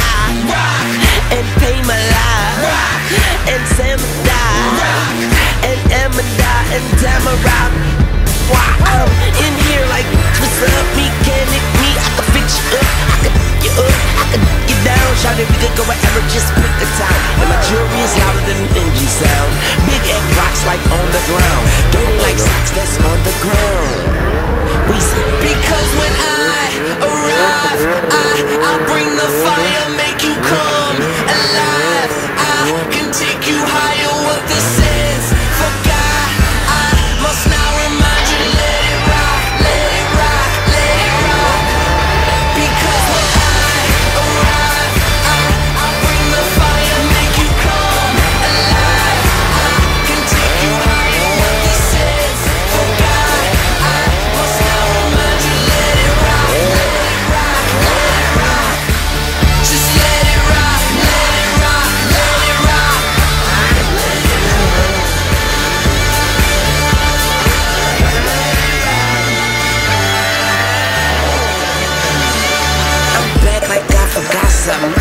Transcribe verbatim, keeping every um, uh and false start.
and Pamela, and Samada, and Amanda, and Tamara. Why I'm in here like, what's up, mechanic me? I can fix you up, I can you up, I can you down. Shout it, we could go wherever, just pick the town. And my jewelry is louder than an engine sound. Big egg rocks like on the ground, dirty like socks that's on the ground. We say, because when I arrive, I, I'll bring the fire, make you come alive. I can take you higher, what this is. Forgot, I must now remind you to let it rock, let it rock, let it rock. Because when I arrive, I, I'll bring the fire, make you come alive. I can take you higher, what this is. Forgot, I must now remind you, let it rock, let it rock, let it rock. Just let it rock, let it rock, let it rock. I'm back like I forgot something.